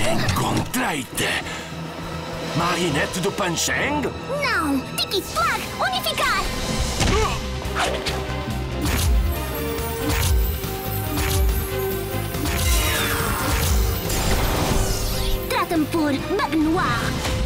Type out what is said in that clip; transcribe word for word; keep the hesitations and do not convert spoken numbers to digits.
Encontrei-te! Marinette Dupain-Cheng? Não! Tiki Flag! Unificar! Trata-me por Bug Noir.